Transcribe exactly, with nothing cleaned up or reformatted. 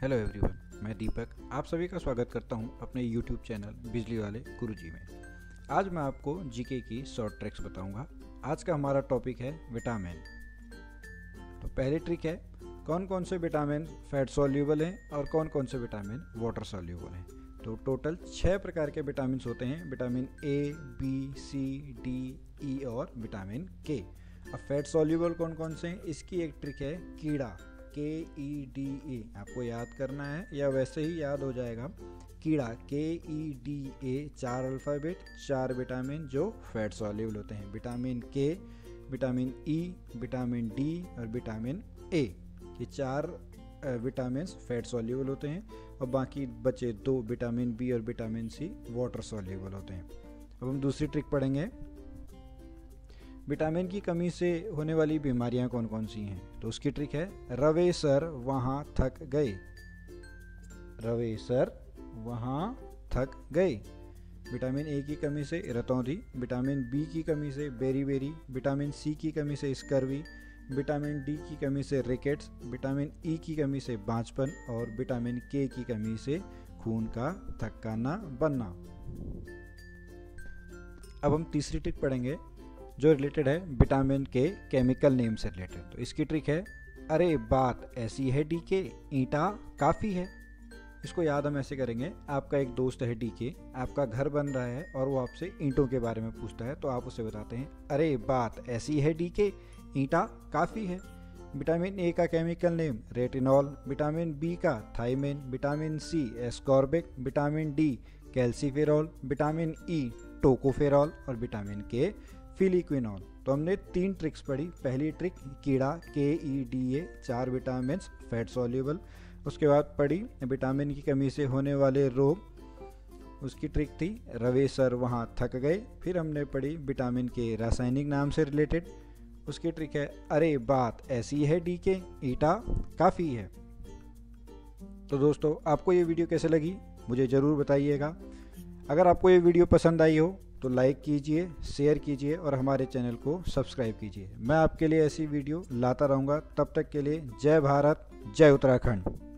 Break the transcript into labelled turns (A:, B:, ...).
A: Hello everyone, मैं दीपक आप सभी का स्वागत करता हूं अपने यूट्यूब चैनल बिजली वाले गुरुजी में। आज मैं आपको जीके की शॉर्ट ट्रिक्स बताऊंगा। आज का हमारा टॉपिक है विटामिन। तो पहली ट्रिक है, कौन कौन से विटामिन फैट सॉल्यूबल हैं और कौन कौन से विटामिन वाटर सॉल्यूबल हैं। तो टोटल छः प्रकार के विटामिन होते हैं, vitamin A, B, C, D, E और विटामिन के। अब फैट सॉल्यूबल कौन कौन से हैं, इसकी एक ट्रिक है कीड़ा, के ई डी ए, आपको याद करना है या वैसे ही याद हो जाएगा। कीड़ा के ई डी ए, चार अल्फ़ाबेट, चार विटामिन जो फैट सॉल्यूबल होते हैं, vitamin K, vitamin E, vitamin D और विटामिन ए। ये चार विटामिन फैट सॉल्यूबल होते हैं और बाकी बचे दो विटामिन बी और विटामिन सी वाटर सॉल्यूबल होते हैं। अब हम दूसरी ट्रिक पढ़ेंगे, विटामिन की कमी से होने वाली बीमारियां कौन कौन सी हैं। तो उसकी ट्रिक है, रवे सर वहाँ थक गए, रवे सर वहाँ थक गए। विटामिन ए की कमी से रतौंधी, विटामिन बी की कमी से बेरी बेरी, विटामिन सी की कमी से स्कर्वी, विटामिन डी की कमी से रिकेट्स, विटामिन ई की कमी से बांझपन और विटामिन के की कमी से खून का थक्का न बनना। अब हम तीसरी ट्रिक पढ़ेंगे जो रिलेटेड है विटामिन के केमिकल नेम से रिलेटेड। तो इसकी ट्रिक है, अरे बात ऐसी है डी के, ईंटा काफ़ी है। इसको याद हम ऐसे करेंगे, आपका एक दोस्त है डी के, आपका घर बन रहा है और वो आपसे ईंटों के बारे में पूछता है, तो आप उसे बताते हैं, अरे बात ऐसी है डी के, ईंटा काफ़ी है। विटामिन ए का chemical name retinol, vitamin B का thiamine, vitamin C ascorbic, vitamin D calciferol, vitamin E tocopherol और विटामिन के फिलिक्विनॉल। तो हमने तीन ट्रिक्स पढ़ी। पहली ट्रिक कीड़ा, के ई डी ए, चार विटामिन फैट सॉल्यूबल। उसके बाद पढ़ी विटामिन की कमी से होने वाले रोग, उसकी ट्रिक थी रवे सर वहाँ थक गए। फिर हमने पढ़ी विटामिन के रासायनिक नाम से रिलेटेड, उसकी ट्रिक है, अरे बात ऐसी है डी के, ईटा काफ़ी है। तो दोस्तों, आपको ये वीडियो कैसे लगी मुझे ज़रूर बताइएगा। अगर आपको ये वीडियो पसंद आई हो तो लाइक कीजिए, शेयर कीजिए और हमारे चैनल को सब्सक्राइब कीजिए। मैं आपके लिए ऐसी वीडियो लाता रहूँगा। तब तक के लिए जय भारत, जय उत्तराखंड।